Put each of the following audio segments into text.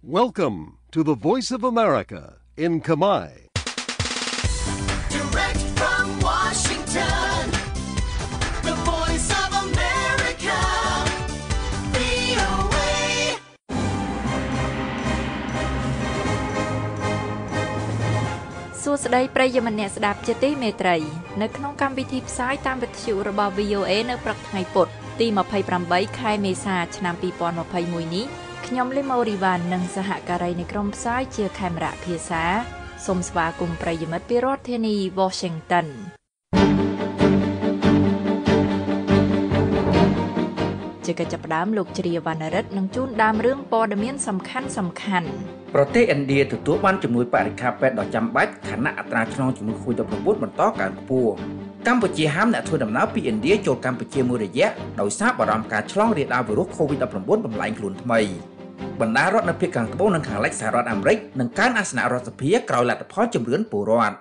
Welcome to the Voice of America in Khmer. Direct from Washington, the Voice of America, VOA. សួស្តីប្រិយមិត្តអ្នកស្ដាប់ជាទីមេត្រីនៅក្នុងកម្មវិធីផ្សាយតាមវិទ្យុរបស់ VOA នៅព្រឹកថ្ងៃពុធទី28ខែមេសាឆ្នាំ2021នេះខ្ញុំលីម៉ូរីវ៉ាន់និងសហការីនៃក្រុមផ្សាយជាខេមរៈភាសាសូមស្វាគមន៍ប្រិយមិត្តពីរដ្ឋធានី Washington ជាកិច្ចចាប់ផ្ដើមលោកជ្រាវណ្ណរិទ្ធនឹងជូនដើមរឿងព័ត៌មានសំខាន់ប្រទេសឥណ្ឌាទទួលបានជំនួយបរិក្ខារពេទ្យដ៏ចាំបាច់ខណៈអត្រាឆ្លងជំងឺ COVID-19 បន្តកើនខ្ពស់កម្ពុជាហាមអ្នកធ្វើដំណើរពីឥណ្ឌាចូលកម្ពុជាមួយរយៈដោយសារបារម្ភការឆ្លងរាលដាលវីរុស COVID-19 បំលែងខ្លួនថ្មីបណ្ដារដ្ឋនៅភាគខាងត្បូងនិងខាងលិចសហរដ្ឋអាមេរិកនឹងកើនអាសនៈរដ្ឋសភាក្រោយលទ្ធផលជំរឿនពលរដ្ឋ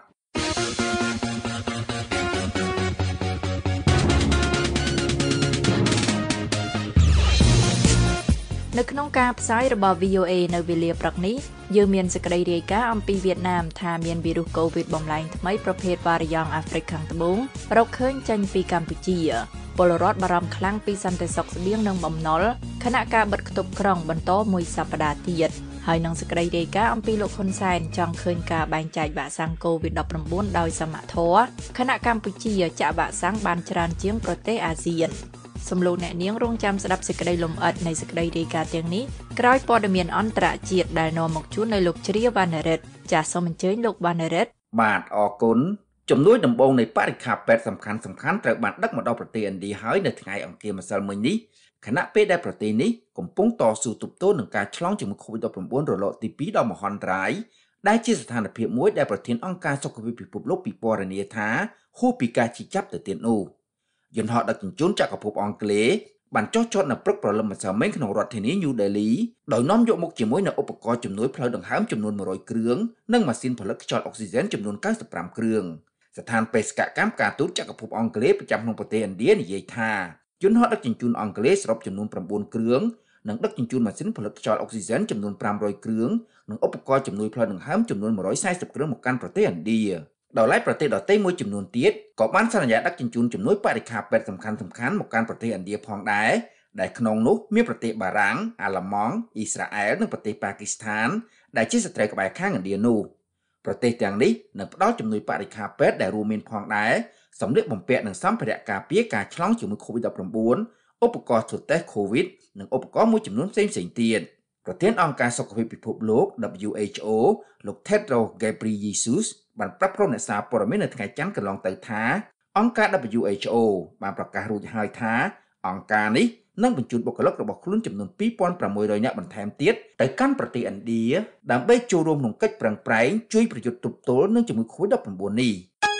នៅក្នុងការផ្សាយរបស់ VOA នៅវេលាព្រឹកនេះយើងមានសេចក្តីរាយការណ៍អំពីវៀតណាមថាមានវីរុស COVID បំលែងថ្មីប្រភេទវ៉ារីយ៉ង់អាហ្វ្រិកខាងត្បូងរកឃើញចេញពីកម្ពុជាពលរដ្ឋបារម្ភខ្លាំងពីសន្តិសុខស្បៀងនិងបំណុលខណៈការបិទគប់ក្រុងបន្តមួយសប្តាហ៍ទៀតហើយនឹងសេចក្តីរាយការណ៍អំពីលោកហ៊ុនសែនចង់ឃើញការបែងចែកវ៉ាក់សាំង COVID-19 ដោយសមធម៌ខណៈកម្ពុជាចាក់វ៉ាក់សាំងបានច្រើនជាងប្រទេសអាស៊ានសំលោកអ្នកនាងរងចាំស្ដាប់សេចក្តីលំអិតនៃសេចក្តីរាយការណ៍ទាំងនេះក្រោយព័ត៌មានអន្តរជាតិដែលនាំមកជូននៅលោកជ្រាវណ្ណរិទ្ធចាសសូមអញ្ជើញលោកវណ្ណរិទ្ធបាទអរគុណជំនួយដំបូងនៃបរិក្ខារពេទ្យសំខាន់ត្រូវបានដឹកមកដល់ប្រទេសឥណ្ឌាហើយនៅថ្ងៃអង្គារម្សិលមិញនេះខណៈពេលដែលប្រទេសនេះកំពុងតស៊ូទប់ទល់នឹងការឆ្លងជំងឺ COVID-19 រលកទី2ដ៏មហន្តរាយដែលជាស្ថានភាពមួយដែលប្រធានអង្គការសុខភាពពិភពលោកពិពណ៌នាថាហួសពីការជីចាប់ទៅទៀតនោះយន្តហោះដឹកជញ្ជូនចក្រភពអង់គ្លេសបានចុះចតនៅព្រឹកព្រលឹមម្សិលមិញក្នុងរដ្ឋធានី New Delhi ដោយនាំយកមកជាមួយនូវឧបករណ៍ជំនួយផ្លូវដង្ហើមចំនួន100គ្រឿងនិងម៉ាស៊ីនផលិតខ្យល់អុកស៊ីហ្សែនចំនួន95គ្រឿងស្ថានបេសកកម្មការទូតចក្រភពអង់គ្លេសប្រចាំក្នុងប្រទេសឥណ្ឌានិយាយថាយន្តហោះដឹកជញ្ជូនអង់គ្លេសសរុបចំនួន9គ្រឿងនិងដឹកជញ្ជូនម៉ាស៊ីនផលិតខ្យល់អុកស៊ីហ្សែនចំនួន500គ្រឿងនិងឧបករណ៍ជំនួយផ្លូវដង្ហើមចំនួន140គ្រឿងមកកាន់ប្រទេសឥណ្ឌាដោយឡែកប្រទេសដទៃមួយចំនួនទៀតក៏បានសន្យាដឹកជញ្ជូនជំនួយបរិក្ខារពេទ្យសំខាន់ៗមកកាន់ប្រទេសឥណ្ឌាផងដែរដែលក្នុងនោះមានប្រទេសបារាំងអាល្លឺម៉ង់អ៊ីស្រាអែលនិងប្រទេសប៉ាគីស្ថានដែលជាសត្រូវក្បែរខាងឥណ្ឌានោះប្រទេសទាំងនេះនឹងផ្ដល់ជំនួយបរិក្ខារពេទ្យដែលរួមមានផងដែរសម្លៀកបំពាក់និងសម្ភារៈការពារការឆ្លងជំងឺ COVID-19 ឧបករណ៍ត្រួតតេស្ត COVID និងឧបករណ៍មួយចំនួនផ្សេងៗទៀតប្រធានអង្គការសុខភាពពិភពលោក WHO លោក Tedros Ghebreyesus បានប្រាប់ក្រុមអ្នកសារព័ត៌មាននៅថ្ងៃច័ន្ទកន្លងទៅថាអង្គការ WHO បានប្រកាសរួចហើយថាអង្គការនេះនឹងបញ្ជូនបុគ្គលិករបស់ខ្លួនចំនួន 2,600 នាក់បន្ថែមទៀតទៅកាន់ប្រទេសឥណ្ឌាដើម្បីចូលរួមក្នុងកិច្ចប្រឹងប្រែងជួយប្រយុទ្ធទប់ទល់នឹងជំងឺ COVID-19 នេះ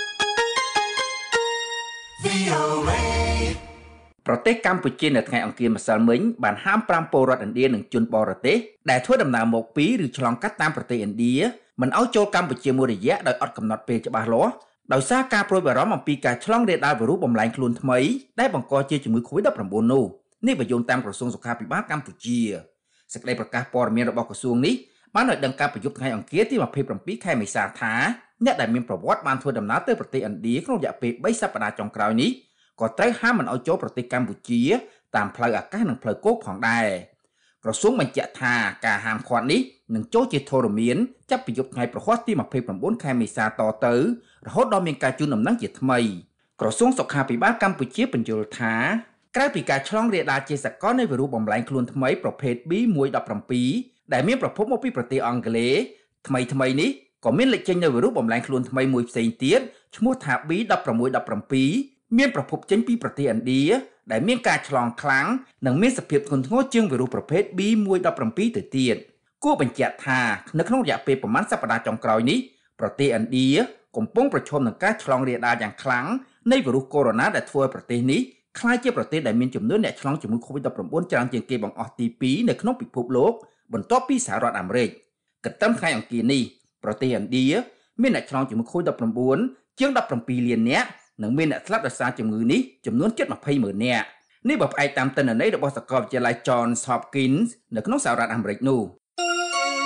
ប្រទេសកម្ពុជានៅថ្ងៃអង្គារម្សិលមិញបានហាម5ពលរដ្ឋឥណ្ឌានិងជនបរទេសដែលធ្វើដំណើរមកពីឬឆ្លងកាត់តាមប្រទេសឥណ្ឌាមិនឲ្យចូលកម្ពុជាមួយរយៈដោយអត់កំណត់ពេលច្បាស់លាស់ដោយសារការព្រួយបារម្ភអំពីការឆ្លងរាលដាលវីរុសបំលែងខ្លួនថ្មីដែលបង្កជាជំងឺ COVID-19 នោះនេះបញ្យល់តាមក្រសួងសុខាភិបាលកម្ពុជាសេចក្តីប្រកាសព័ត៌មានរបស់ក្រសួងនេះបានឲ្យដឹងការប្រយុទ្ធថ្ងៃអង្គារទី27ខែមេសាថាអ្នកដែលមានប្រវត្តិបានធ្វើដំណើរទៅប្រទេសឥណ្ឌាក្នុងរយៈពេល3សប្តាហ៍ចុងក្រោយនេះក៏ត្រូវហាមមិនឲ្យចូលប្រទេសកម្ពុជាតាមផ្លូវអាកាសនិងផ្លូវគោកផងដែរក្រសួងបញ្ជាក់ថាការហាមឃាត់នេះនឹងចូលជាធរមានចាប់ពីយប់ថ្ងៃប្រហ័សទី29ខែមេសាតទៅរហូតដល់មានការជូនដំណឹងជាថ្មីក្រសួងសុខាភិបាលកម្ពុជាបញ្យល់ថាក្រៅពីការឆ្លងរាលដាលជាសកលនៃវីរុសបំលែងខ្លួនថ្មីប្រភេទ B117 ដែលមានប្រភពមកពីប្រទេសអង់គ្លេសថ្មីនេះក៏មានលេចចេញនៅវីរុសបំលែងខ្លួនថ្មីមួយផ្សេងទៀតឈ្មោះថា B1617 មានប្រភពចេញពីប្រទេសឥណ្ឌាដែលមានការឆ្លងខ្លាំងនិងមានសភាពធ្ងន់ធ្ងរជាងវីរុសប្រភេទ B117 ទៅទៀតគួរបញ្ជាក់ថានៅក្នុងរយៈពេលប្រមាណសប្តាហ៍ចុងក្រោយនេះប្រទេសឥណ្ឌាកំពុងប្រឈមនឹងការឆ្លងរាលដាលយ៉ាងខ្លាំងនៃវីរុសកូវីដ -19 ដែលធ្វើឲ្យប្រទេសនេះក្លាយជាប្រទេសដែលមានចំនួនអ្នកឆ្លងជំងឺ COVID-19 ច្រើនជាងគេបង្អស់ទី2នៅក្នុងពិភពលោកបន្ទាប់ពីសហរដ្ឋអាមេរិកគិតត្រឹមថ្ងៃអង្គារនេះប្រទេសឥណ្ឌាមានអ្នកឆ្លងជំងឺ COVID-19 ជាង17លាននាក់និងមានអ្នកស្លាប់ដោយសារជំងឺនេះចំនួនជិត20,000 នាក់នេះបើផ្អែកតាមទិន្នន័យរបស់សាកលវិទ្យាល័យ Johns Hopkins នៅក្នុងសហរដ្ឋអាមេរិកនោះ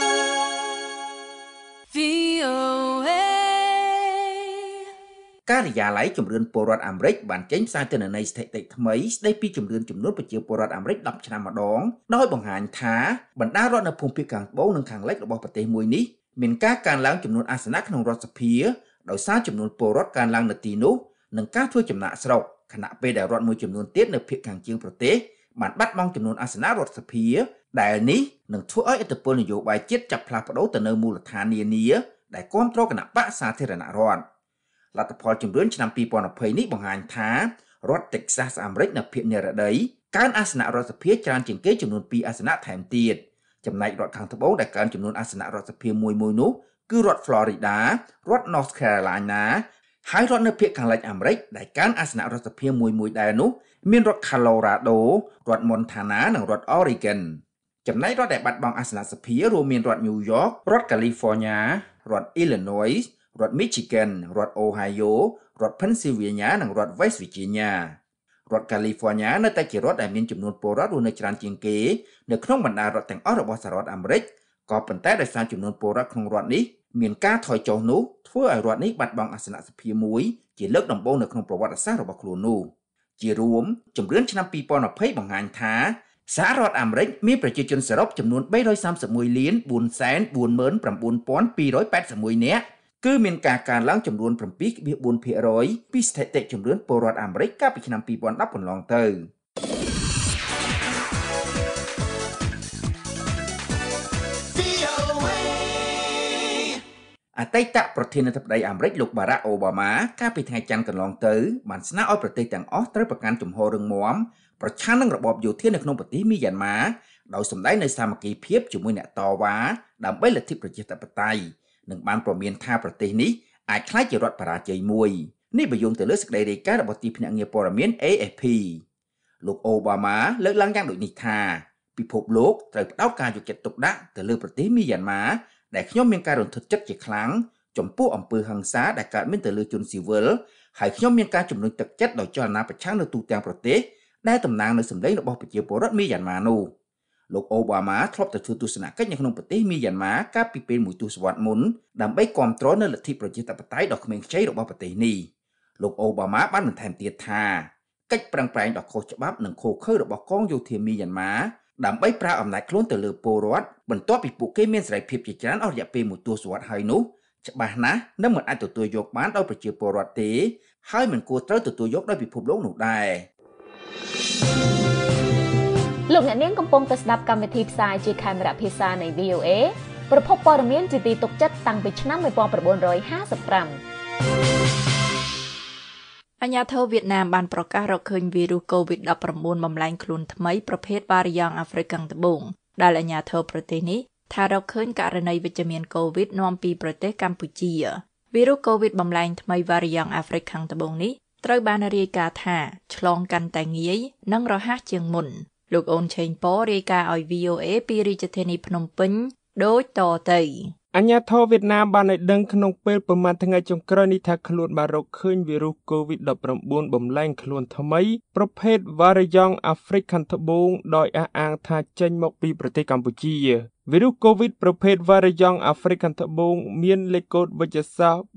ការិយាល័យជំរឿនពលរដ្ឋអាមេរិកបានចេញផ្សាយទិន្នន័យស្ថិតិថ្មីស្ដីពីជំរឿនចំនួនប្រជាពលរដ្ឋអាមេរិក10ឆ្នាំម្ដងដោយបង្ហាញថាបណ្ដារដ្ឋនៅភូមិភាគខាងត្បូងនិងខាងលិចរបស់ប្រទេសមួយនេះមានការកើនឡើងចំនួនអាសនៈក្នុងរដ្ឋសភាដោយសារចំនួនពលរដ្ឋកើនឡើងនៅទីនោះនិងការធ្វើចំណាកស្រុកខណៈពេលដែលរដ្ឋមួយចំនួនទៀតនៅភាគខាងជើងប្រទេសបានបាត់បង់ចំនួនអាសនៈរដ្ឋសភាដែលនេះនឹងធ្វើឲ្យឥទ្ធិពលនយោបាយជាតិចាប់ផ្លាស់ប្ដូរទៅនៅមូលដ្ឋាននានាដែលគ្រប់គ្រងគណៈបកសាធារណរដ្ឋលទ្ធផលជំរឿនឆ្នាំ2020នេះបង្ហាញថារដ្ឋ Texas អាមេរិកនៅភាគនិរតីកើនអាសនៈរដ្ឋសភាច្រើនជាងគេចំនួន2អាសនៈថែមទៀតចំណែករដ្ឋខាងត្បូងដែលកើនចំនួនអាសនៈរដ្ឋសភាមួយនោះគឺរដ្ឋ Florida រដ្ឋ North Carolina ហើយរដ្ឋនៅភាគខាងលិចអាមេរិកដែលកើនអាសនៈរដ្ឋសភាមួយដែរនោះមានរដ្ឋ Colorado រដ្ឋ Montana និងរដ្ឋ Oregon ចំណែករដ្ឋដែលបាត់បង់អាសនៈសភារួមមានរដ្ឋ New York រដ្ឋ California រដ្ឋ Illinois រដ្ឋ Michigan រដ្ឋ Ohio រដ្ឋ Pennsylvania និងរដ្ឋ West Virginia រដ្ឋ California នៅតែជារដ្ឋដែលមានចំនួនពលរដ្ឋរស់នៅច្រើនជាងគេនៅក្នុងបណ្ដារដ្ឋទាំងអស់របស់សហរដ្ឋអាមេរិកក៏ប៉ុន្តែដោយសារចំនួនពលរដ្ឋក្នុងរដ្ឋនេះមានការថយចុះនោះធ្វើឲ្យរដ្ឋនេះបាត់បង់អាសនៈសភាមួយជាលើកដំបូងនៅក្នុងប្រវត្តិសាស្ត្ររបស់ខ្លួននោះជារួមជំរឿនឆ្នាំ2020បង្ហាញថាសហរដ្ឋអាមេរិកមានប្រជាជនសរុបចំនួន331,449,281 នាក់គឺមានការកើនឡើងចំនួន 7.4% ពីស្ថិតិជំរឿនពលរដ្ឋអាមេរិកកាលពីឆ្នាំ2010កន្លងទៅអតីតប្រធានាធិបតីអាមេរិកលោក Barack Obama កាលពីថ្ងៃច័ន្ទកន្លងទៅបានស្នើឲ្យប្រទេសទាំងអស់ត្រូវប្រកាន់ជំហររឹងមាំប្រឆាំងនឹងរបបយោធានៅក្នុងប្រទេសមីយ៉ាន់ម៉ាដោយសម្ដែងនូវសាមគ្គីភាពជាមួយអ្នកតវ៉ាដើម្បីលទ្ធិប្រជាធិបតេយ្យនិងបានប្រមានថាប្រទេសនេះអាចក្លាយជារដ្ឋបរាជ័យមួយនេះបញ្យងទៅលើសេចក្តីរាយការណ៍របស់ទីភ្នាក់ងារព័ត៌មាន AFP លោកអូបាម៉ាលើកឡើងយ៉ាងដូចនេះថាពិភពលោកត្រូវផ្ដោតការយកចិត្តទុកដាក់ទៅលើប្រទេសមីយ៉ាន់ម៉ាដែលខ្ញុំមានការរន្ធត់ចិត្តជាខ្លាំងចំពោះអំពើហិង្សាដែលកើតមានទៅលើជនស៊ីវិលហើយខ្ញុំមានការជំរុញទឹកចិត្តដោយចលនាប្រឆាំងនៅទូទាំងប្រទេសដែលតំណាងនៅសម្លេងរបស់ប្រជាពលរដ្ឋមីយ៉ាន់ម៉ានោះលោកអូបាម៉ាធ្លាប់ទៅធ្វើទស្សនកិច្ចនៅក្នុងប្រទេសមីយ៉ាន់ម៉ាកាលពីពេលមួយទសវត្សរ៍មុនដើម្បីគាំទ្រនៅលទ្ធិប្រជាធិបតេយ្យដ៏ក្មេងខ្ចីរបស់ប្រទេសនេះលោកអូបាម៉ាបានបន្ថែមទៀតថាកិច្ចប្រឹងប្រែងដ៏ខុសច្បាប់និងឃោរឃៅរបស់កងយោធាមីយ៉ាន់ម៉ាដើម្បីប្រើអំណាចខ្លួនទៅលើពលរដ្ឋបន្ទាប់ពីពួកគេមានសេរីភាពជាច្រើនអស់រយៈពេលមួយទសវត្សរ៍ហើយនោះច្បាស់ណាស់នឹងមិនអាចទទួលយកបានដោយប្រជាពលរដ្ឋទេហើយមិនគួរត្រូវទទួលយកដោយពិភពលោកនោះដែរលោកអ្នកនាងកំពុងតែស្ដាប់កម្មវិធីផ្សាយជាខេមរៈភាសានៃ VOA ប្រភពព័ត៌មានជាទីទុកចិត្តតាំងពីឆ្នាំ1955អាញាធិបតេយ្យវៀតណាមបានប្រកាសរកឃើញវីរុស COVID-19 បំលែងខ្លួនថ្មីប្រភេទវ៉ារីយ៉ង់អាហ្វ្រិកខាងត្បូងដែលអាញាធិបតេយ្យប្រទេសនេះថារកឃើញករណីវិជ្ជមាន COVID នាំពីប្រទេសកម្ពុជាវីរុស COVID បំលែងថ្មីវ៉ារីយ៉ង់អាហ្វ្រិកខាងត្បូងនេះត្រូវបានរាយការណ៍ថាឆ្លងកាន់តែងាយនិងរហ័សជាងមុនលោកអូនឆេងប៉រាយការណ៍ឲ្យ VOA ពីរាជធានីភ្នំពេញដូចតទៅអាញាធិបតេយ្យវៀតណាមបានឲ្យដឹងក្នុងពេលប្រមាណថ្ងៃចុងក្រោយនេះថាខ្លួនបានរកឃើញវីរុស COVID-19 បំលែងខ្លួនថ្មីប្រភេទវ៉ារីយ៉ង់អាហ្វ្រិកខាងត្បូងដោយអះអាងថាចេញមកពីប្រទេសកម្ពុជាវីរុស COVID ប្រភេទវ៉ារីយ៉ង់អាហ្វ្រិកខាងត្បូងមានលេខកូដវិទ្យាសាស្ត្រ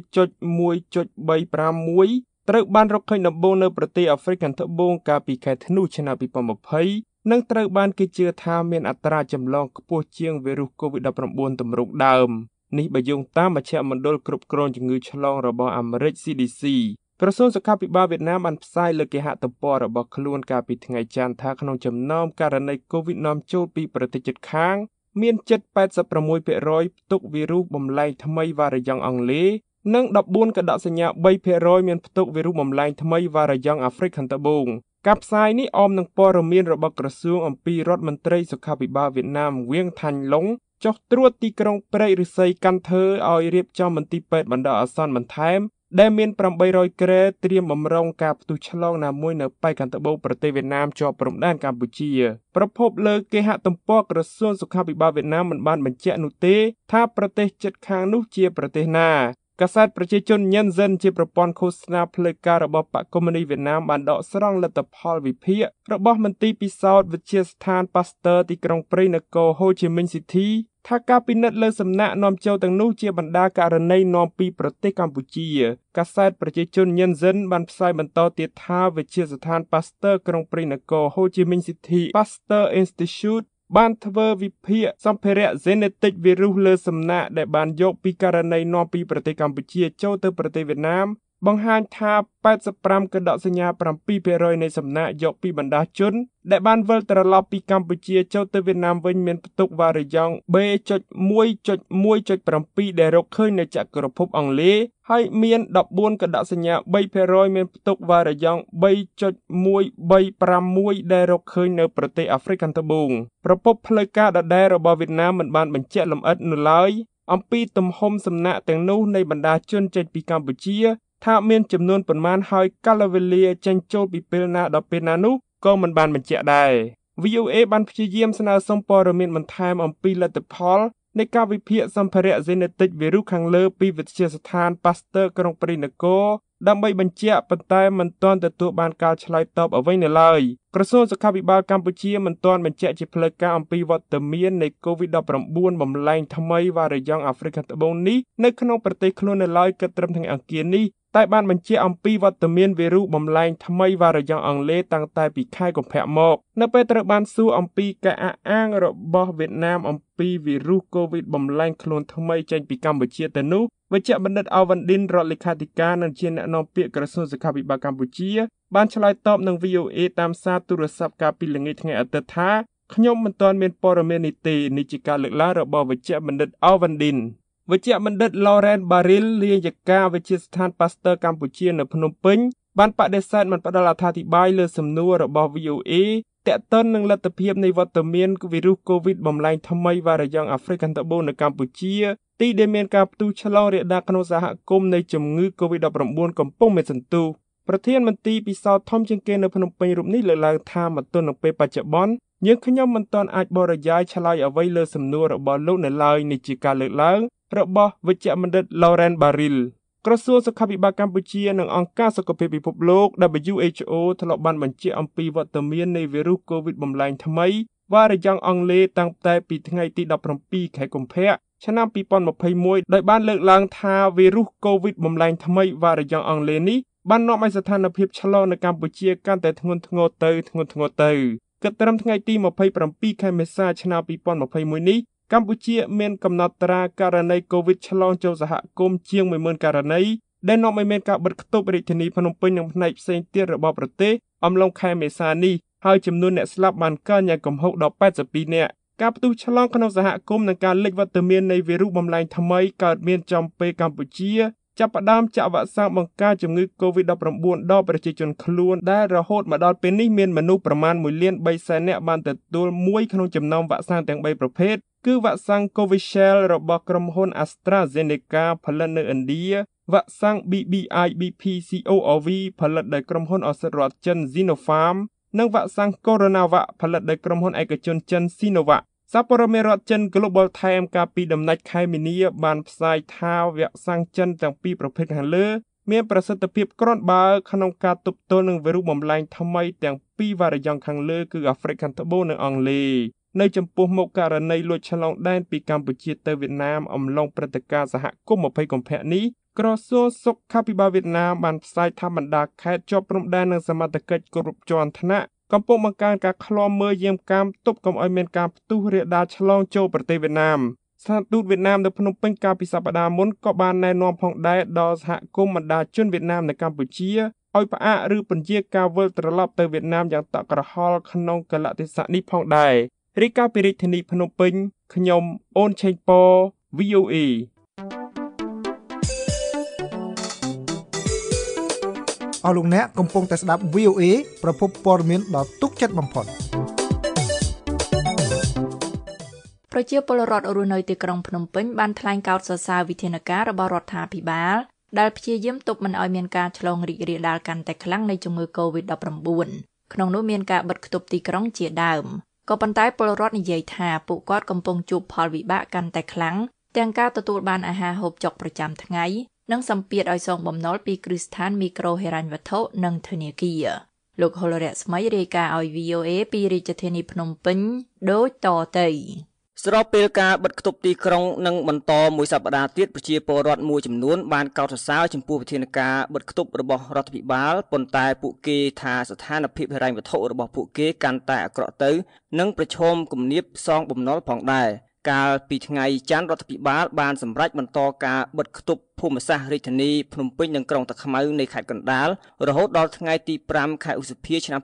B.1.351 ត្រូវបានរកឃើញដំបូងនៅប្រទេសអាហ្វ្រិកខាងត្បូងកាលពីខែធ្នូឆ្នាំ2020និងត្រូវបានគេជឿថាមានអត្រាចម្លងខ្ពស់ជាងវីរុស COVID-19 ទម្រង់ដើមនេះបើយោងតាមមជ្ឈមណ្ឌលគ្រប់គ្រងជំងឺឆ្លងរបស់អាមេរិក CDC ក្រសួងសុខាភិបាលវៀតណាមបានផ្សាយលើគេហទំព័ររបស់ខ្លួនកាលពីថ្ងៃច័ន្ទថាក្នុងចំណោមករណី COVID នាំចូលពីប្រទេសជិតខាងមានជិត 86% ផ្ទុកវីរុសបំលែងថ្មីវ៉ារីយ៉ង់អង់គ្លេសនិង14កដកសញ្ញា 3% មានផ្ទុកវីរុសបំលែងថ្មីវ៉ារីយ៉ង់អាហ្វ្រិកខាងត្បូងការផ្សាយនេះអមនឹងព័ត៌មានរបស់ក្រសួងអំពីរដ្ឋមន្ត្រីសុខាភិបាលវៀតណាមវៀងថាញ់ឡុងចុះត្រួតទីក្រុងព្រែកឫស្សីកាន់ធើឲ្យរៀបចំមន្ទីរពេទ្យបណ្ដោះអាសន្នបន្ថែមដែលមាន800គ្រែត្រៀមបម្រុងការផ្ទុះឆ្លងណាមួយនៅប៉ែកខាងត្បូងប្រទេសវៀតណាមជាប់ព្រំដែនកម្ពុជាប្រភពលើគេហទំព័រក្រសួងសុខាភិបាលវៀតណាមមិនបានបញ្ជាក់នោះទេថាប្រទេសជិតខាងនោះជាប្រទេសណាកាសែតប្រជាជនញ៉ាន់សិនជាប្រព័ន្ធឃោសនាផ្លូវការរបស់បកកុម្មុយនីសវៀតណាមបានដកស្រង់លទ្ធផលវិភាគរបស់មន្ទីរពិសោធន៍វិទ្យាស្ថាន Pasteur ទីក្រុងព្រៃនគរ Ho Chi Minh City ថាការពិនិត្យលើសំណាក់នាំចូលទាំងនោះជាបណ្ដាករណីនាំពីប្រទេសកម្ពុជាកាសែតប្រជាជនញ៉ាន់សិនបានផ្សាយបន្តទៀតថាវិទ្យាស្ថាន Pasteur ក្រុងព្រៃនគរ Ho Chi Minh City Pasteur Institute បានធ្វើវិភាគសម្ភារៈ genetic វីរុសលើសំណាក់ដែលបានយកពីករណីនាំពីប្រទេសកម្ពុជាចូលទៅប្រទេសវៀតណាមបង្ហាញថា85កដកសញ្ញា 7% នៃសំណាក់យកពីបណ្ដាជនដែលបានវិលត្រឡប់ពីកម្ពុជាចូលទៅវៀតណាមវិញមានផ្ទុកវ៉ារីយ៉ង់ B.1.1.7 ដែលរកឃើញនៅចក្រភពអង់គ្លេសហើយមាន14កដកសញ្ញា 3% មានផ្ទុកវ៉ារីយ៉ង់ 3.135 ដែលរកឃើញនៅប្រទេសអាហ្វ្រិកខាងត្បូងប្រពន្ធផ្លូវការដដែលរបស់វៀតណាមមិនបានបញ្ជាក់លម្អិតនៅឡើយអំពីទំហំសំណាក់ទាំងនោះនៃបណ្ដាជនចេញពីកម្ពុជាថាមានចំនួនប៉ុន្មានហើយកាលវេលាចេញចូលពីពេលណាដល់ពេលណានោះក៏មិនបានបញ្ជាក់ដែរ VOA បានព្យាយាមស្នើសុំព័ត៌មានបន្ថែមអំពីលទ្ធផលនៃការវិភាគសម្ភារៈ genetic វីរុសខាងលើពីវិទ្យាស្ថាន Pasteur ក្រុងព្រៃនគរដើម្បីបញ្ជាក់ប៉ុន្តែមិនទាន់ទទួលបានការឆ្លើយតបអ្វីនៅឡើយក្រសួងសុខាភិបាលកម្ពុជាមិនទាន់បញ្ជាក់ជាផ្លូវការអំពីវត្តមាននៃ COVID-19 បំលែងថ្មីវ៉ារីយ៉ង់អាហ្វ្រិកខាងត្បូងនេះនៅក្នុងប្រទេសខ្លួននៅឡើយគិតត្រឹមថ្ងៃអង្គារនេះតែបានបញ្ជាក់អំពីវត្តមានវីរុសបំលែងថ្មីវ៉ារីយ៉ង់អង់គ្លេសតាំងតែពីខែកុម្ភៈមកនៅពេលត្រូវបានសួរអំពីការអះអាងរបស់វៀតណាមអំពីវីរុស COVID បំលែងខ្លួនថ្មីចេញពីកម្ពុជាទៅនោះវេជ្ជបណ្ឌិតអាវ៉ាន់ឌិនរដ្ឋលេខាធិការនិងជាអ្នកនាំពាក្យក្រសួងសុខាភិបាលកម្ពុជាបានឆ្លើយតបនឹង VOA តាមសារទូរស័ព្ទកាលពីល្ងាចថ្ងៃអាទិត្យថាខ្ញុំមិនទាន់មានព័ត៌មាននេះទេនេះជាការលើកឡើងរបស់វេជ្ជបណ្ឌិតអាវ៉ាន់ឌិនវេជ្ជបណ្ឌិត Laurent Baril លាយការវិទ្យាស្ថាន Pasteur កម្ពុជានៅភ្នំពេញបានបដិសេធមិនផ្ដល់អត្ថាធិប្បាយលើសំណួររបស់ VOA ទាក់ទងនឹងលទ្ធភាពនៃវត្តមានវីរុស COVID បំលែងថ្មីវ៉ារីយ៉ង់អាហ្វ្រិកខាងត្បូងនៅកម្ពុជាទីដែលមានការផ្ទុះឆ្លងរាលដាលក្នុងសហគមន៍នៃជំងឺ COVID-19 កំពុងមានសន្ទុះប្រធានមន្ទីរពិសោធន៍ធំជាងគេនៅភ្នំពេញរូបនេះលើកឡើងថាមកទល់នឹងពេលបច្ចុប្បន្នយើងខ្ញុំមិនទាន់អាចបរិយាយឆ្លើយអ្វីលើសំណួររបស់លោកនៅឡើយនេះជាការលើកឡើងរបស់វេជ្ជបណ្ឌិត Laurent Baril ក្រសួងសុខាភិបាលកម្ពុជានិងអង្គការសុខភាពពិភពលោក WHO ធ្លាប់បានបញ្ជាក់អំពីវត្តមាននៃវីរុស COVID បំលែងថ្មីវ៉ារីយ៉ង់អង់គ្លេសតាំងតែពីថ្ងៃទី17ខែកុម្ភៈឆ្នាំ2021ដោយបានលើកឡើងថាវីរុស COVID បំលែងថ្មីវ៉ារីយ៉ង់អង់គ្លេសនេះបាននាំឲ្យស្ថានភាពឆ្លងនៅកម្ពុជាកាន់តែធ្ងន់ធ្ងរទៅគិតត្រឹមថ្ងៃទី27ខែមេសាឆ្នាំ2021នេះកម្ពុជាមានកំណត់ត្រាករណី COVID ឆ្លងចូលសហគមន៍ជាង 10000 ករណីដែលនាំឲ្យមានការបិទគប់រាជធានីភ្នំពេញនិងផ្នែកផ្សេងទៀតរបស់ប្រទេសអំឡុងខែមេសានេះហើយចំនួនអ្នកស្លាប់បានកើនយ៉ាងគំហុកដល់82នាក់ការផ្ទុះឆ្លងក្នុងសហគមន៍និងការលេចវត្តមាននៃវីរុសបំលែងថ្មីកើតមានចំពេលកម្ពុជាចាប់ផ្ដើមចាក់វ៉ាក់សាំងបង្ការជំងឺ COVID-19 ដល់ប្រជាជនខ្លួនដែលរហូតមកដល់ពេលនេះមានមនុស្សប្រមាណ 1,300,000 នាក់បានទទួលមួយក្នុងចំណោមវ៉ាក់សាំងទាំង3ប្រភេទគឺវ៉ាក់សាំង Covishield របស់ក្រុមហ៊ុន AstraZeneca ផលិតនៅឥណ្ឌាវ៉ាក់សាំង BBI-BPCORV ផលិតដោយក្រុមហ៊ុនឱសថរដ្ឋចិន Sinopharm និងវ៉ាក់សាំង Coronavac ផលិតដោយក្រុមហ៊ុនឯកជនចិន Sinovac សារព័ត៌មានរដ្ឋចិន Global Times កាលពីដំណាច់ខែមីនាបានផ្សាយថាវ៉ាក់សាំងចិនទាំងពីរប្រភេទខាងលើមានប្រសិទ្ធភាពគ្រាន់បើក្នុងការទប់ទល់នឹងវីរុសបំលែងថ្មីទាំងពីរវ៉ារីយ៉ង់ខាងលើគឺអាហ្វ្រិកខាងត្បូងនិងអង់គ្លេសនៅចំពោះមុខករណីលួចឆ្លងដែនពីកម្ពុជាទៅវៀតណាមអំឡុងព្រឹត្តិការណ៍សហគមន៍20កុម្ភៈនេះក្រសួងសុខាភិបាលវៀតណាមបានផ្សាយថាបណ្ដាខេត្តជាប់ព្រំដែននិងសមត្ថកិច្ចគ្រប់ជាន់ថ្នាក់កំពុងបង្កើនការឃ្លាំមើលយាមកាមទប់កុំឲ្យមានការផ្ទុះរាលដាលឆ្លងចូលប្រទេសវៀតណាមស្ថានទូតវៀតណាមនៅភ្នំពេញកាលពីសប្តាហ៍មុនក៏បានណែនាំផងដែរដល់សហគមន៍បណ្ដាជនវៀតណាមនៅកម្ពុជាឲ្យផ្អាកឬពន្យាការវិលត្រឡប់ទៅវៀតណាមយ៉ាងតក់ក្រហល់ក្នុងកលៈទេសៈនេះផងដែររាយការណ៍ពីរាជធានីភ្នំពេញខ្ញុំអូនឆេងប៉ VOA អស់លោកអ្នកកំពុងតែស្ដាប់ VOA ប្រភពព័ត៌មានដ៏ទុកចិត្តបំផុតប្រជាពលរដ្ឋរស់នៅទីក្រុងភ្នំពេញបានថ្លែងកោតសរសើរវិធានការរបស់រដ្ឋាភិបាលដែលព្យាយាមទប់មិនឲ្យមានការឆ្លងរីករាលដាលកាន់តែខ្លាំងនៃជំងឺ COVID-19 ក្នុងនោះមានការបិទគប់ទីក្រុងជាដើមក៏ប៉ុន្តែពលរដ្ឋនិយាយថាពួកគាត់កំពុងជួបផលវិបាកកាន់តែខ្លាំងទាំងការទទួលបានអាហារហូបចុកប្រចាំថ្ងៃនិងសម្ពាធឲ្យសងបំណុលពីគ្រឹះស្ថានមីក្រូហិរញ្ញវត្ថុនិងធនាគារលោកហុលរស្មីរាយការណ៍ឲ្យ VOA ពីរាជធានីភ្នំពេញដូចតទៅស្របពេលការបិទគប់ទីក្រុងនិងបន្តមួយសប្តាហ៍ទៀតប្រជាពលរដ្ឋមួយចំនួនបានកោតសរសើរចំពោះវិធានការបិទគប់របស់រដ្ឋាភិបាលប៉ុន្តែពួកគេថាស្ថានភាពហិរញ្ញវត្ថុរបស់ពួកគេកាន់តែអាក្រក់ទៅនិងប្រឈមគំនាបសងបំណុលផងដែរកាលពីថ្ងៃច័ន្ទរដ្ឋាភិបាលបានសម្រេចបន្តការបិទគប់ភូមិសាស្ត្ររាជធានីភ្នំពេញនិងក្រុងតាខ្មៅនៃខេត្តកណ្ដាលរហូតដល់ថ្ងៃទី5ខែឧសភាឆ្នាំ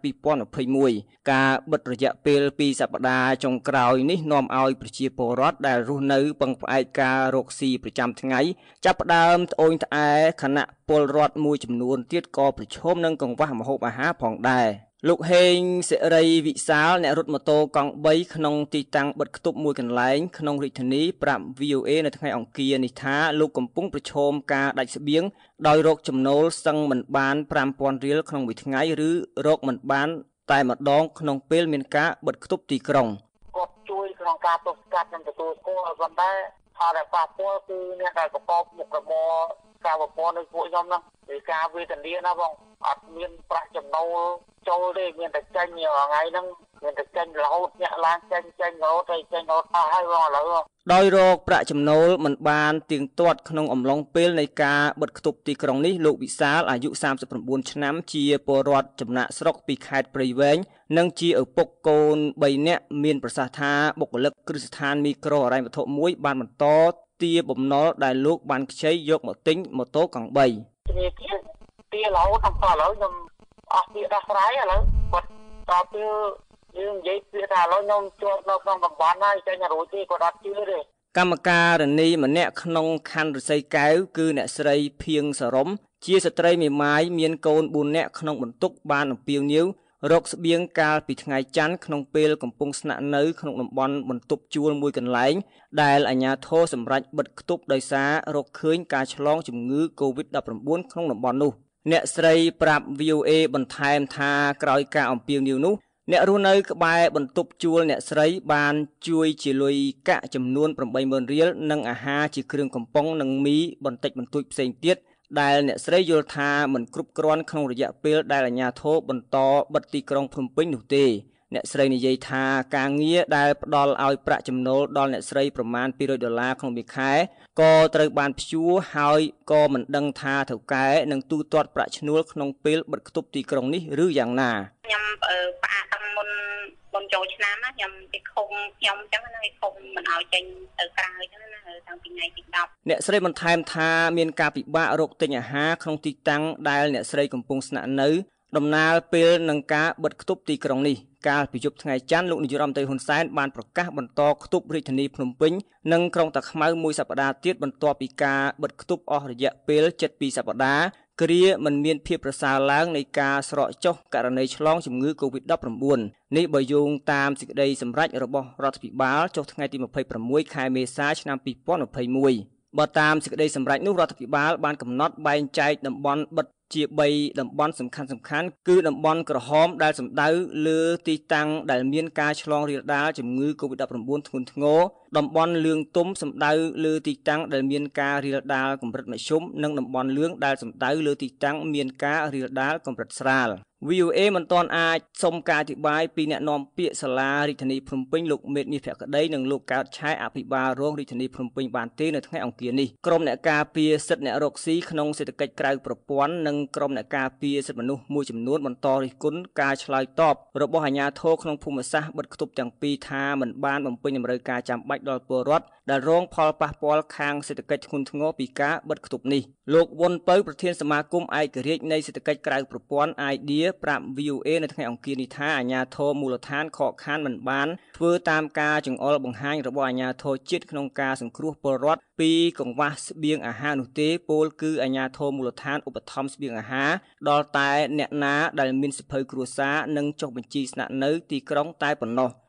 2021ការបិទរយៈពេល2សប្តាហ៍ចុងក្រោយនេះនាំឲ្យប្រជាពលរដ្ឋដែលរស់នៅពឹងផ្អែកការរកស៊ីប្រចាំថ្ងៃចាប់ផ្ដើមត្អូញត្អែខណៈពលរដ្ឋមួយចំនួនទៀតក៏ប្រឈមនឹងកង្វះម្ហូបអាហារផងដែរលោកហេងសិរីវិសាលអ្នករត់ម៉ូតូកង់3ក្នុងទីតាំងបិទគប់មួយកន្លែងក្នុងរាជធានីប្រាប់ VOA នៅថ្ងៃអង្គារនេះថាលោកកំពុងប្រឈមការដាច់ស្បៀងដោយរកចំណូលសឹងមិនបាន 5,000 រៀលក្នុងមួយថ្ងៃឬរកមិនបានតែម្ដងក្នុងពេលមានការបិទគប់ទីក្រុងគាត់ជួយក្នុងការទប់ស្កាត់និងទទួលស្គាល់ប៉ុន្តែផលដែលប៉ះពាល់គឺអ្នកដែលប្រកបមុខរបរការប្រព័ន្ធនៃពួកខ្ញុំហ្នឹងvìការវេទនាណាបងអត់មានប្រាក់ចំណូលចូលទេមានតែចេញថ្ងៃហ្នឹងមានតែចេញរហូតញាក់ឡើងចេញរហូតហើយចេញរហូតអស់ហើយបងឥឡូវដោយរកប្រាក់ចំណូលមិនបានទៀងទាត់ក្នុងអំឡុងពេលនៃការបិទគប់ទីក្រុងនេះលោកវិសាលអាយុ39ឆ្នាំជាពលរដ្ឋចំណាក់ស្រុកពីខេត្តព្រៃវែងនិងជាឪពុកកូន3នាក់មានប្រសាសន៍ថាបុគ្គលិកគ្រឹះស្ថានមីក្រូហិរញ្ញវត្ថុមួយបានបន្តទារបំណុលដែលលោកបានខ្ចីយកមកទិញម៉ូតូកង់3 ទាររហូតដល់ឥឡូវខ្ញុំអស់ពាក្យដោះស្រាយឥឡូវគាត់តបទៅយើងនិយាយពាក្យថាឥឡូវខ្ញុំជាប់នៅក្នុងតំបន់ហើយចេញរួចទេគាត់អត់ជឿទេកម្មការនីម្នាក់ក្នុងខណ្ឌរិស័យកែវគឺអ្នកស្រីភៀងសរមជាស្ត្រីមេម៉ាយមានកូន4នាក់ក្នុងបន្ទុកបានអំពាវនាវរកស្បៀងកាលពីថ្ងៃច័ន្ទក្នុងពេលកំពុងស្នាក់នៅក្នុងតំបន់បន្ទប់ជួលមួយកន្លែងដែលអាជ្ញាធរសម្រេចបិទគប់ដោយសាររកឃើញការឆ្លងជំងឺ COVID-19 ក្នុងតំបន់នោះអ្នកស្រីប្រាប់ VOA បន្ថែមថាក្រោយការអំពាវនាវនោះអ្នករស់នៅក្បែរបន្ទប់ជួលអ្នកស្រីបានជួយជាលុយកាក់ចំនួន 80,000 រៀលនិងអាហារជាគ្រឿងកំប៉ុងនិងមីបន្តិចបន្តួចផ្សេងទៀតដែលអ្នកស្រីយល់ថាមិនគ្រប់គ្រាន់ក្នុងរយៈពេលដែលអាជ្ញាធរបន្តបិទទីក្រុងភ្នំពេញនោះទេអ្នកស្រីនិយាយថាការងារដែលផ្ដល់ឲ្យប្រាក់ចំណូលដល់អ្នកស្រីប្រមាណ$200ក្នុងមួយខែក៏ត្រូវបានព្យួរហើយក៏មិនដឹងថាថៅកែនឹងទូទាត់ប្រាក់ឈ្នួលក្នុងពេលបិទគប់ទីក្រុងនេះឬយ៉ាងណាខ្ញុំផ្អាកតាំងមុនចូលឆ្នាំណាខ្ញុំទៅឃុំខ្ញុំអញ្ចឹងណាឃុំមិនឲ្យចេញទៅក្រៅអញ្ចឹងណាតាំងពីថ្ងៃទី10 អ្នកស្រីបន្ថែមថាមានការពិបាករកទិញអាហារក្នុងទីតាំងដែលអ្នកស្រីកំពុងស្នាក់នៅដំណើរពេលនឹងការបិទគប់ទីក្រុងនេះកាលពីយប់ថ្ងៃច័ន្ទលោកនាយរដ្ឋមន្ត្រីហ៊ុនសែនបានប្រកាសបន្តគប់រាជធានីភ្នំពេញនិងក្រុងតាខ្មៅមួយសប្តាហ៍ទៀតបន្ទាប់ពីការបិទគប់អស់រយៈពេល7-2សប្តាហ៍គ្រាមិនមានភាពប្រសើរឡើងនៃការស្រកចុះករណីឆ្លងជំងឺ COVID-19 នេះបើយោងតាមសេចក្តីសម្រេចរបស់រដ្ឋាភិបាលចុះថ្ងៃទី26ខែមេសាឆ្នាំ2021បើតាមសេចក្តីសម្រេចនោះរដ្ឋាភិបាលបានកំណត់បែងចែកតំបន់បិទជា3តំបន់សំខាន់ៗគឺតំបន់ក្រហមដែលសំដៅលើទីតាំងដែលមានការឆ្លងរាលដាលជំងឺ COVID-19 ធ្ងន់ធ្ងរតំបន់លឿងទុំសំដៅលើទីតាំងដែលមានការរាលដាលកម្រិតមធ្យមនិងតំបន់លឿងដែលសំដៅលើទីតាំងមានការរាលដាលកម្រិតស្រាល VOA មិនទាន់អាចសុំការអធិប្បាយពីអ្នកនាំពាក្យសាលារាជធានីភ្នំពេញលោកមេតមាសភក្តីនិងលោកកើតឆែអភិបាលរងរាជធានីភ្នំពេញបានទេនៅថ្ងៃអង្គារនេះក្រុមអ្នកការពារសិទ្ធិអ្នករកស៊ីក្នុងសេដ្ឋកិច្ចក្រៅប្រព័ន្ធនិងក្រុមអ្នកការពារសិទ្ធិមនុស្សមួយចំនួនបន្តរិះគន់ការឆ្លើយតបរបស់អាជ្ញាធរក្នុងភូមិសាស្ត្របិទគប់ទាំងពីរថាមិនបានបំពេញតម្រូវការចាំបាច់ដល់ពលរដ្ឋដែលរងផលប៉ះពាល់ខាងសេដ្ឋកិច្ចធ្ងន់ធ្ងរពីការបិទគប់នេះលោកវុនពៅប្រធានសមាគមឯករាជ្យនៃសេដ្ឋកិច្ចក្រៅប្រព័ន្ធ IDEA ប្រាប់ VOA នៅថ្ងៃអង្គារនេះថាអាជ្ញាធរមូលដ្ឋានខកខានមិនបានធ្វើតាមការចង្អុលបង្ហាញរបស់អាជ្ញាធរជាតិក្នុងការសង្គ្រោះពលរដ្ឋពីកង្វះស្បៀងអាហារនោះទេពោលគឺអាជ្ញាធរមូលដ្ឋានឧបត្ថម្ភស្បៀងអាហារដល់តែអ្នកណាដែលមានសិភៅគ្រួសារនិងចុះបញ្ជីស្នាក់នៅទីក្រុងតែប៉ុណ្ណោះ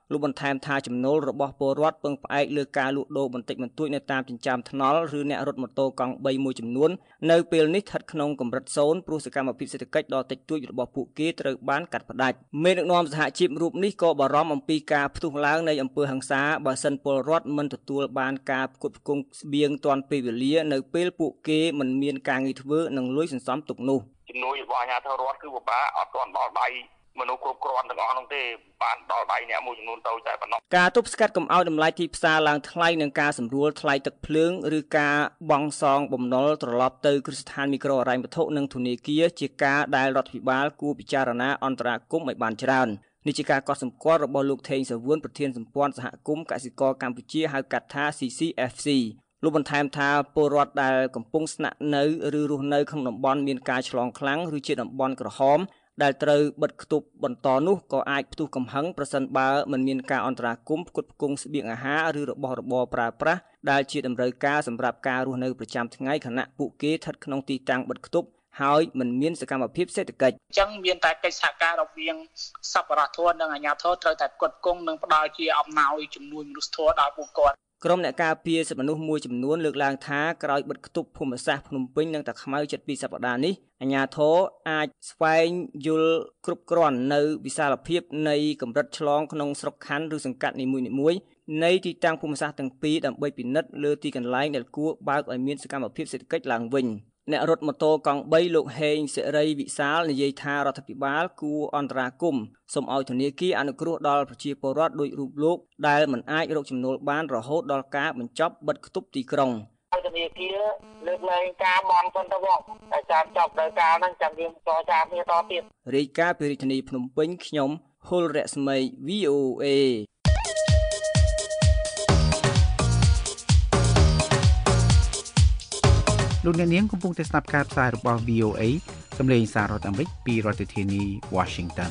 លោកបន្ថែមថាចំណូលរបស់ពលរដ្ឋពឹងផ្អែកលើការលក់ដូរបន្តិចបន្តួចនៅតាមចិញ្ចើមថ្នល់ឬអ្នករត់ម៉ូតូកង់3មួយចំនួននៅពេលនេះស្ថិតក្នុងកម្រិត0ព្រោះសកម្មភាពសេដ្ឋកិច្ចដ៏តិចតួចរបស់ពួកគេត្រូវបានកាត់ផ្តាច់មេដឹកនាំសហជីពរូបនេះក៏បារម្ភអំពីការផ្ទុះឡើងនៃអំពើហិង្សាបើសិនពលរដ្ឋមិនទទួលបានការផ្គត់ផ្គង់ស្បៀងទាន់ពេលវេលានៅពេលពួកគេមិនមានការងារធ្វើនិងលុយសន្សំទុកនោះជំនួយរបស់អាជ្ញាធររដ្ឋគឺពិបាកអត់ទាន់ដល់ដៃមនុស្សគ្រប់គ្រាន់ទាំងអស់នោះទេបានដល់ដៃអ្នកមួយចំនួនទៅតែប៉ុណ្ណោះការទប់ស្កាត់កុំឲ្យតម្លៃទីផ្សារឡើងថ្លៃនិងការសម្រួលថ្លៃទឹកភ្លើងឬការបង់សងបំណុលត្រឡប់ទៅគ្រឹះស្ថានមីក្រូហិរញ្ញវត្ថុនិងធនាគារជាការដែលរដ្ឋាភិបាលគួរពិចារណាអន្តរាគមន៍ឲ្យបានច្រើននេះជាការកត់សម្គាល់របស់លោកថេងសាវឿនប្រធានសម្ព័ន្ធសហគមន៍កសិករកម្ពុជាហៅកាត់ថា CCFC លោកបន្ថែមថាពលរដ្ឋដែលកំពុងស្នាក់នៅឬរស់នៅក្នុងតំបន់មានការឆ្លងខ្លាំងឬជាតំបន់ក្រហមដែលត្រូវបិទគប់បន្តនោះក៏អាចផ្ទុះកំហឹងប្រសិនបើមិនមានការអន្តរាគមន៍ផ្គត់ផ្គង់ស្បៀងអាហារឬរបស់របរប្រើប្រាស់ដែលជាតម្រូវការសម្រាប់ការរស់នៅប្រចាំថ្ងៃខណៈពួកគេស្ថិតក្នុងទីតាំងបិទគប់ហើយមិនមានសកម្មភាពសេដ្ឋកិច្ចអញ្ចឹងមានតែកិច្ចសហការរវាងសប្បុរសធម៌និងអាជ្ញាធរត្រូវតែផ្គត់ផ្គង់និងផ្ដល់ជាអំណោយជំនួយមនុស្សធម៌ដល់ពួកគាត់ក្រុមអ្នកការពារសិទ្ធិមនុស្សមួយចំនួនលើកឡើងថាក្រោយបិទគប់ភូមិសាស្ត្រភ្នំពេញនិងតាខ្មៅជិត2សប្តាហ៍នេះអាជ្ញាធរអាចស្វែងយល់គ្រប់គ្រាន់នៅវិសាលភាពនៃកម្រិតឆ្លងក្នុងស្រុកខណ្ឌឬសង្កាត់នីមួយៗនៃទីតាំងភូមិសាស្ត្រទាំងពីរដើម្បីពិនិត្យលើទីកន្លែងដែលគួរបើកឲ្យមានសកម្មភាពសេដ្ឋកិច្ចឡើងវិញអ្នករត់ម៉ូតូកង់3លោកហេងសិរីវិសាលនិយាយថារដ្ឋាភិបាលគួរអន្តរាគមន៍សូមឲ្យធនាគារអនុគ្រោះដល់ប្រជាពលរដ្ឋដោយរូបលោកដែលមិនអាចរកចំណូលបានរហូតដល់ការបញ្ចប់បិទគប់ទីក្រុងធនាគារលើកលែងការបង់សិនទៅបងតែចាំចប់ដោយការហ្នឹងចាំយើងចរចាគ្នាតទៀតរាយការណ៍ពីរាជធានីភ្នំពេញខ្ញុំហុលរស្មី VOA លោកអ្នកនាងកំពុងតែស្ដាប់ការផ្សាយរបស់ VOA សម្លេងសាររដ្ឋអាមេរិកពីរដ្ឋធានី Washington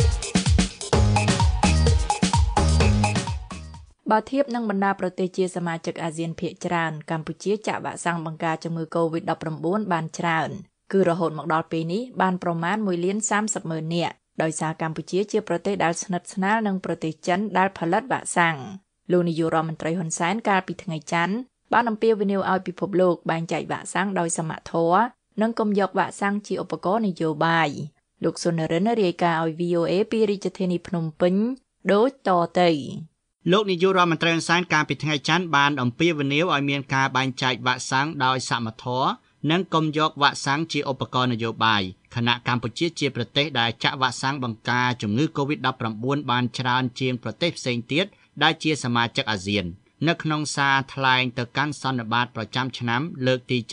បើធៀបនឹងបណ្ដាប្រទេសជាសមាជិកអាស៊ានភាគច្រើនកម្ពុជាចាក់វ៉ាក់សាំងបង្ការជំងឺ COVID-19 បានច្រើនគឺរហូតមកដល់ពេលនេះបានប្រមាណ 1,30,000 នាក់ដោយសារកម្ពុជាជាប្រទេសដែលស្និទ្ធស្នាលនឹងប្រទេសចិនដែលផលិតវ៉ាក់សាំងលោកនាយករដ្ឋមន្ត្រីហ៊ុនសែនកាលពីថ្ងៃច័ន្ទបានអំពាវនាវឲ្យពិភពលោកបែងចែកវ៉ាក់សាំងដោយសមធម៌និងកុំយកវ៉ាក់សាំងជាឧបករណ៍នយោបាយលោកសុនរិនរាយការណ៍ឲ្យ VOA ពីរាជធានីភ្នំពេញដូចតទៅលោកនាយករដ្ឋមន្ត្រីហ៊ុនសែនកាលពីថ្ងៃច័ន្ទបានអំពាវនាវឲ្យមានការបែងចែកវ៉ាក់សាំងដោយសមធម៌និងកុំយកវ៉ាក់សាំងជាឧបករណ៍នយោបាយខណៈកម្ពុជាជាប្រទេសដែលចាក់វ៉ាក់សាំងបង្ការជំងឺ COVID-19 បានច្រើនជាងប្រទេសផ្សេងទៀតដែលជាសមាជិកអាស៊ាននៅក្នុងសារថ្លែងទៅកាន់សន្និបាតប្រចាំឆ្នាំលើកទី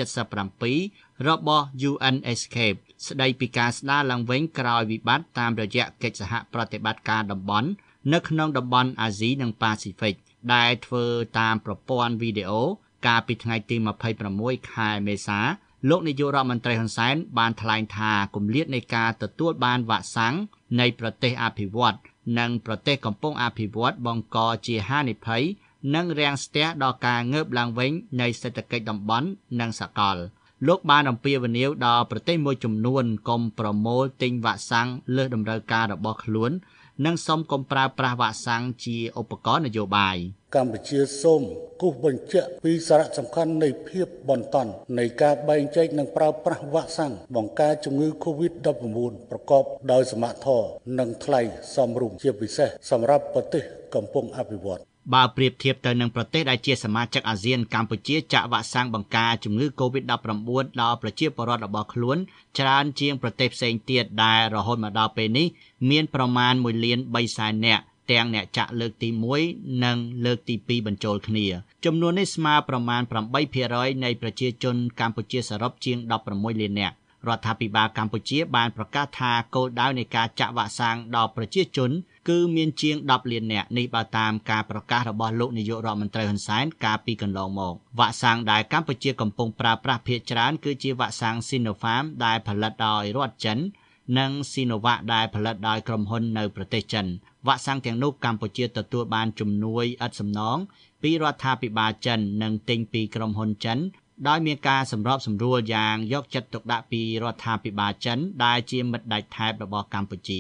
77របស់ UN Escape ស្ដីពីការស្ដារឡើងវិញក្រោយវិបត្តិតាមរយៈកិច្ចសហប្រតិបត្តិការតំបន់នៅក្នុងតំបន់អាស៊ីនិងប៉ាស៊ីហ្វិកដែលធ្វើតាមប្រព័ន្ធវីដេអូកាលពីថ្ងៃទី26ខែមេសាលោកនាយករដ្ឋមន្ត្រីហ៊ុនសែនបានថ្លែងថាគម្លាតនៃការទទួលបានវ៉ាក់សាំងនៃប្រទេសអភិវឌ្ឍនិងប្រទេសកំពុងអភិវឌ្ឍបង្កជាហានិភ័យនិងរាំងស្ទះដល់ការងើបឡើងវិញនៃសេដ្ឋកិច្ចតំបន់និងសកលលោកបានអំពាវនាវដល់ប្រទេសមួយចំនួនកុំប្រមូលទិញវ៉ាក់សាំងលើសតម្រូវការរបស់ខ្លួននិងសូមកុំប្រើប្រាស់វ៉ាក់សាំងជាឧបករណ៍នយោបាយកម្ពុជាសូមគូសបញ្ជាក់ពីសារៈសំខាន់នៃភាពបន្តនៃការបែងចែកនិងប្រើប្រាស់វ៉ាក់សាំងបង្ការជំងឺ COVID-19 ប្រកបដោយសមធម៌និងថ្លៃសមរម្យជាពិសេសសម្រាប់ប្រទេសកំពុងអភិវឌ្ឍបើប្រៀបធៀបទៅនឹងប្រទេសដែលជាសមាជិកអាស៊ានកម្ពុជាចាក់វ៉ាក់សាំងបង្ការជំងឺ COVID-19 ដល់ប្រជាពលរដ្ឋរបស់ខ្លួនច្រើនជាងប្រទេសផ្សេងទៀតដែលរហូតមកដល់ពេលនេះមានប្រមាណ 1,300,000 នាក់ទាំងអ្នកចាក់លើកទី1និងលើកទី2បញ្ចូលគ្នាចំនួននេះស្មើប្រមាណ 8% នៃប្រជាជនកម្ពុជាសរុបជាង 16 លាននាក់រដ្ឋាភិបាលកម្ពុជាបានប្រកាសថាគោលដៅនៃការចាក់វ៉ាក់សាំងដល់ប្រជាជនគឺមានជាង10លាននាក់នេះបើតាមការប្រកាសរបស់លោកនាយករដ្ឋមន្ត្រីហ៊ុនសែនកាលពីកន្លងមកវ៉ាក់សាំងដែលកម្ពុជាកំពុងប្រើប្រាស់ភាគច្រើនគឺជាវ៉ាក់សាំង Sinopharm ដែលផលិតដោយរដ្ឋចិននិង Sinovac ដែលផលិតដោយក្រុមហ៊ុននៅប្រទេសចិនវ៉ាក់សាំងទាំងនោះកម្ពុជាទទួលបានជំនួយឥតសំណងពីរដ្ឋាភិបាលចិននិងទិញពីក្រុមហ៊ុនចិនដោយមានការសម្របសម្រួលយ៉ាងយកចិត្តទុកដាក់ពីរដ្ឋាភិបាលចិនដែលជាមិត្តដៃថែបរបស់កម្ពុជា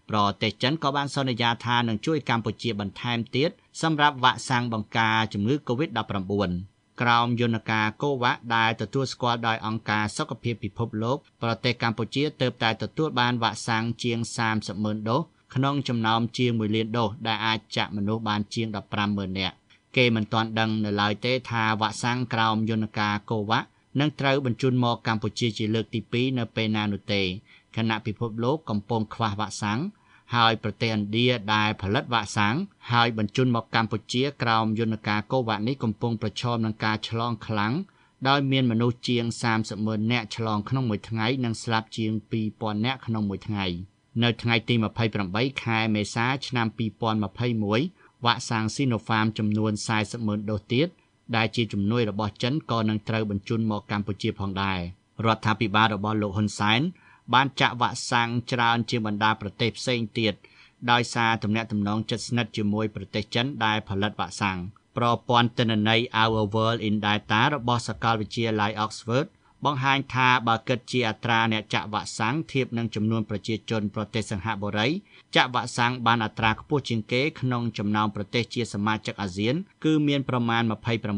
ប្រទេសចិនក៏បានសន្យាថានឹងជួយកម្ពុជាបន្ថែមទៀតសម្រាប់វ៉ាក់សាំងបង្ការជំងឺ COVID-19 ក្រោមយន្តការកូវ៉ាក់ដែលទទួលស្គាល់ដោយអង្គការសុខភាពពិភពលោកប្រទេសកម្ពុជាទើបតែទទួលបានវ៉ាក់សាំងជាង 30,000 ដូសក្នុងចំណោមជាង 1 លានដូសដែលអាចចាក់មនុស្សបានជាង 15,000 នាក់គេមិនទាន់ដឹងនៅឡើយទេថាវ៉ាក់សាំងក្រោមយន្តការកូវ៉ាក់នឹងត្រូវបញ្ជូនមកកម្ពុជាជាលើកទី2នៅពេលណានោះទេខណៈពិភពលោកកំពុងខ្វះវ៉ាក់សាំងហើយប្រទេសឥណ្ឌាដែលផលិតវ៉ាក់សាំងហើយបញ្ជូនមកកម្ពុជាក្រោមយន្តការកូវ៉ាក់នេះកំពុងប្រឈមនឹងការឆ្លងខ្លាំងដោយមានមនុស្សជាង 30,000 នាក់ឆ្លងក្នុងមួយថ្ងៃនិងស្លាប់ជាង 2,000 នាក់ក្នុងមួយថ្ងៃនៅថ្ងៃទី28ខែមេសាឆ្នាំ2021វ៉ាក់សាំងស៊ីណូហ្វាមចំនួន 40,000 ដូសទៀតដែលជាជំនួយរបស់ចិនក៏នឹងត្រូវបញ្ជូនមកកម្ពុជាផងដែររដ្ឋាភិបាលរបស់លោកហ៊ុនសែនបានចាក់វ៉ាក់សាំងច្រើនជាងបណ្ដាប្រទេសផ្សេងទៀតដោយសារទំនាក់ទំនងជិតស្និទ្ធជាមួយប្រទេសចិនដែលផលិតវ៉ាក់សាំងប្រព័ន្ធទិន្នន័យ Our World in Data របស់សាកលវិទ្យាល័យ Oxford បង្ហាញថាបើគិតជាអត្រាអ្នកចាក់វ៉ាក់សាំងធៀបនឹងចំនួនប្រជាជនប្រទេសសិង្ហបុរីចាក់វ៉ាក់សាំងបានអត្រាខ្ពស់ជាងគេក្នុងចំណោមប្រទេសជាសមាជិកអាស៊ានគឺមានប្រមាណ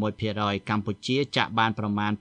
26% កម្ពុជាចាក់បានប្រមាណ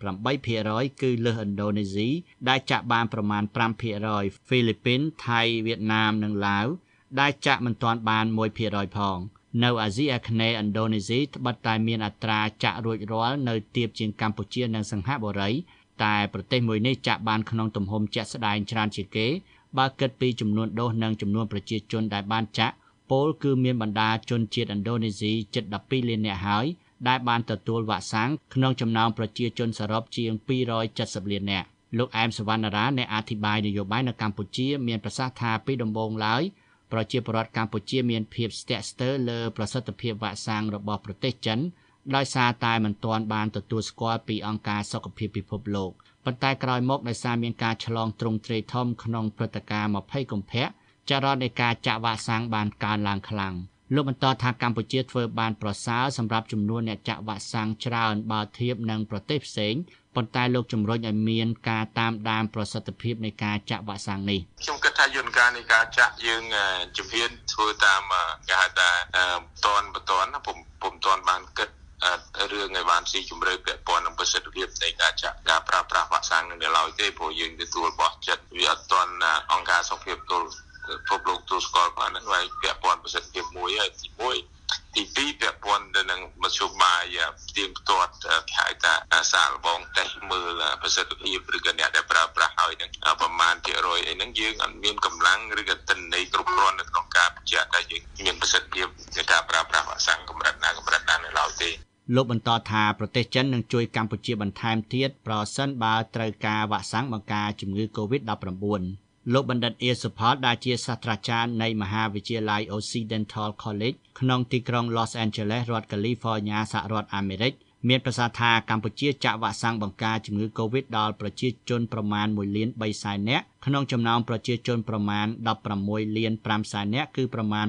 8% គឺលើសឥណ្ឌូនេស៊ីដែលចាក់បានប្រមាណ 5% ហ្វីលីពីន ថៃ វៀតណាមនិងឡាវដែលចាក់មិនទាន់បាន 1% ផងនៅអាស៊ីអាគ្នេយ៍ឥណ្ឌូនេស៊ីត្បិតតែមានអត្រាចាក់រួចរាល់នៅទាបជាងកម្ពុជានិងសិង្ហបុរីតែប្រទេសមួយនេះចាក់បានក្នុងទំហំជាក់ស្ដែងច្រើនជាងគេបើគិតពីចំនួនដូសនិងចំនួនប្រជាជនដែលបានចាក់ពលគឺមានបណ្ដាជនជាតិឥណ្ឌូនេស៊ីជិត 12 លាននាក់ហើយដែលបានទទួលវ៉ាក់សាំងក្នុងចំណោមប្រជាជនសរុបជាង 270 លាននាក់លោកអែមសវណ្ណារាអ្នកអធិប្បាយនយោបាយនៅកម្ពុជាមានប្រសាសន៍ថាពីដំបូងឡើយប្រជាពលរដ្ឋកម្ពុជាមានភាពស្ទាក់ស្ទើរលើប្រសិទ្ធភាពវ៉ាក់សាំងរបស់ប្រទេសចិនដោយសារតែមិនទាន់បានទទួលស្គាល់ពីអង្គការសុខភាពពិភពលោកប៉ុន្តែក្រោយមកដោយសារមានការឆ្លងទ្រង់ទ្រាយធំក្នុងព្រឹត្តិការណ៍20កុម្ភៈចរន្តនៃការចាក់វ៉ាក់សាំងបានកើនឡើងខ្លាំងលោកបន្តថាកម្ពុជាធ្វើបានប្រសើរសម្រាប់ចំនួនអ្នកចាក់វ៉ាក់សាំងច្រើនបើធៀបនឹងប្រទេសផ្សេងប៉ុន្តែលោកជំរុញឲ្យមានការតាមដានប្រសិទ្ធភាពនៃការចាក់វ៉ាក់សាំងនេះខ្ញុំគិតថាយន្តការនៃការចាក់យើងជំហានធ្វើតាមគេហៅថាបន្តពុំទាន់បានគិតរឿងឲ្យបានស៊ីជម្រៅពាក់ព័ន្ធនឹងប្រសិទ្ធភាពនៃការចាក់ការប្រើប្រាស់វ៉ាក់សាំងនៅឡើយទេព្រោះយើងទទួលបោះចិត្តវាអត់ទាន់អង្គការសុខភាពពិភពលោកទទួលស្គាល់បានហ្នឹងហើយពាក់ព័ន្ធប្រសិទ្ធភាពមួយហើយទី1ទី2ពាក់ព័ន្ធទៅនឹងមធ្យោបាយផ្ទៀងផ្ទាត់គេហៅថាសាកល្បងតេស្តមើលប្រសិទ្ធភាពឬក៏អ្នកដែលប្រើប្រាស់ហើយហ្នឹងប្រមាណភាគរយអីហ្នឹងយើងអត់មានកម្លាំងឬក៏ទិន្នន័យគ្រប់គ្រាន់នៅក្នុងការបញ្ជាក់ថាយើងមានប្រសិទ្ធភាពในការប្រើប្រាស់វ៉ាក់សាំងកម្រិតណានៅឡើយទេលោកបន្តថាប្រទេសចិននឹងជួយកម្ពុជាបន្ថែមទៀតប្រសិនបើត្រូវការវ៉ាក់សាំងបង្ការជំងឺ COVID-19 លោកបណ្ឌិតអៀសុផលដែលជាសាស្ត្រាចារ្យនៃមហាវិទ្យាល័យ Occidental College ក្នុងទីក្រុង Los Angeles រដ្ឋ California សហរដ្ឋអាមេរិកមានប្រសាសន៍ថាកម្ពុជាចាក់វ៉ាក់សាំងបង្ការជំងឺ COVID ដល់ប្រជាជនប្រមាណ 1 លាន 3 សែននាក់ក្នុងចំណោមប្រជាជនប្រមាណ 16 លាន 5 សែននាក់គឺប្រមាណ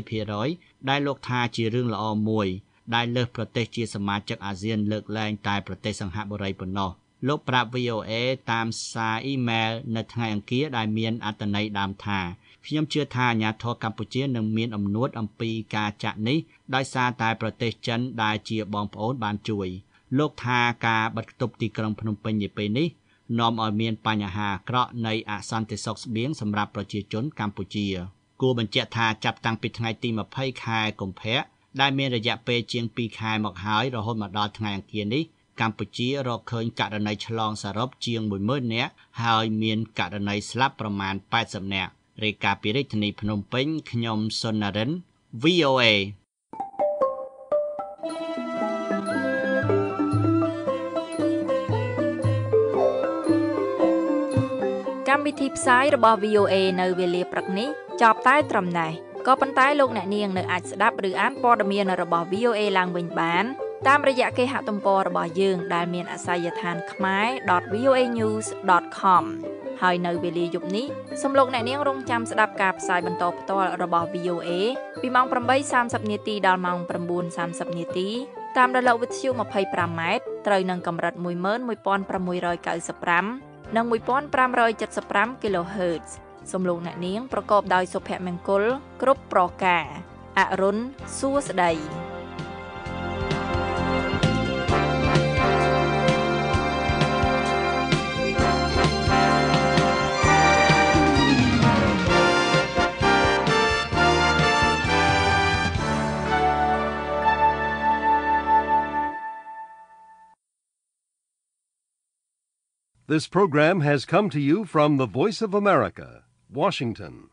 8% ដែលលោកថាជារឿងល្អមួយដែលលើសប្រទេសជាសមាជិកអាស៊ានលើកលែងតែប្រទេសសិង្ហបុរីប៉ុណ្ណោះលោកប្រាប់ VOA តាមសារអ៊ីមែលនៅថ្ងៃអង្គារដែលមានអត្ថន័យដើមថាខ្ញុំជឿថាអាញាធរកម្ពុជានឹងមានអំណួតអំពីការចាក់នេះដោយសារតែប្រទេសចិនដែលជាបងប្អូនបានជួយលោកថាការបិទគប់ទីក្រុងភ្នំពេញនាពេលនេះនាំឲ្យមានបញ្ហាអាក្រក់នៃអសន្តិសុខស្បៀងសម្រាប់ប្រជាជនកម្ពុជាគួរបញ្ជាក់ថាចាប់តាំងពីថ្ងៃទី20ខែកុម្ភៈដែលមានរយៈពេលជាង2ខែមកហើយរហូតមកដល់ថ្ងៃអង្គារនេះកម្ពុជារកឃើញករណីឆ្លងសរុបជាង 10,000 នាក់ហើយមានករណីស្លាប់ប្រមាណ 80 នាក់រាយការណ៍ពីរាជធានីភ្នំពេញខ្ញុំសុននរិន VOA កម្មវិធីផ្សាយរបស់ VOA នៅវេលាព្រឹកនេះចប់តែត្រឹមនេះក៏ប៉ុន្តែលោកអ្នកនាងនៅអាចស្ដាប់ឬអានព័ត៌មានរបស់ VOA ឡើងវិញបានតាមរយៈគេហទំព័ររបស់យើងដែលមានអាសយដ្ឋាន khmer.voanews.com ហើយនៅវេលាយប់នេះសូមលោកអ្នកនាងរងចាំស្ដាប់ការផ្សាយបន្តផ្ទាល់របស់ VOA ពីម៉ោង 8:30 នាទីដល់ម៉ោង 9:30 នាទីតាមរលកវិទ្យុ 25 ម៉ែត្រត្រូវនឹងកម្រិត 11695 និង 1575 Kilohertz សូមលោកអ្នកនាងប្រកបដោយសុភមង្គលគ្រប់ប្រការអរុនសួស្តី This program has come to you from the Voice of America, Washington.